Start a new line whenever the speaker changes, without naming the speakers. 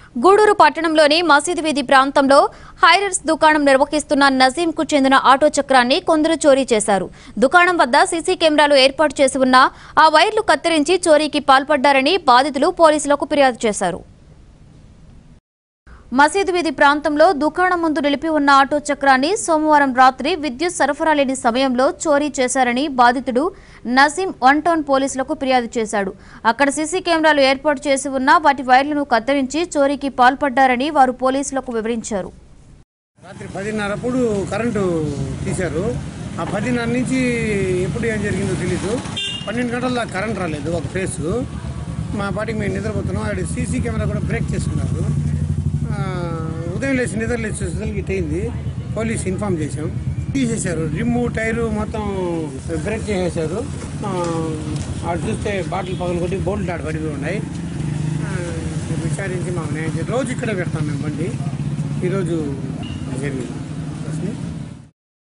గూడూరు పట్టణంలోని మసీద్ వీధి ప్రాంతంలో హైరర్స్ దుకాణం నిర్వహిస్తున్న నజీం కు చెందిన ఆటో చక్రాన్ని కొందరు చోరీ చేశారు. దుకాణం వద్ద సీసీ కెమెరాలు ఏర్పాటు చేసి ఉన్న ఆ వైర్లు కత్తిరించి చోరీకి పాల్పడ్డారని బాధితులు పోలీసులకు ఫిర్యాదు చేశారు. మసీద్ వీధి ప్రాంతంలో దుకాణం ముందు నిలిపి ఉన్న ఆటో చక్రాన్ని సోమవారం రాత్రి విద్యుత్ సరఫరా లేని సమయంలో చోరీ చేశారని బాధితుడు నజీం 1 టౌన్ పోలీసులకు ఫిర్యాదు చేశాడు. అక్కడ సీసీ కెమెరాలు ఏర్పాటు చేసి ఉన్న వాటి వైర్లను కత్తిరించి చోరీకి పాల్పడ్డారని వారు పోలీసులకు వివరించారు.
రాత్రి 10:30 కరెంటు తీశారు. ఆ 10:30 నుంచి ఎప్పుడు ఏం జరిగిందో తెలీదు. 12 గంటల దాకా కరెంట్ రాలేదు. ఒక ఫేస్ మా పాటికి మేము నిద్రపోతున్నాం. ఆడ సీసీ కెమెరా కూడా బ్రేక్ చేసుకున్నారు. ఉదయం లేచి నిద్ర లేచేసరికి ఇట్ అయింది. పోలీస్ ఇన్ఫామ్ చేశాం. తీసేశారు. రిమ్ము టైరు మొత్తం బ్రేక్ చేసేశారు. ఆడ చూస్తే బాటిల్ పగలు కొట్టి బోల్ట్ ఆడ పడిపోయి ఉన్నాయి. విచారించి మాకు న్యాయం రోజు ఇక్కడే పెడతాం మేము బండి. ఈరోజు జరిగింది.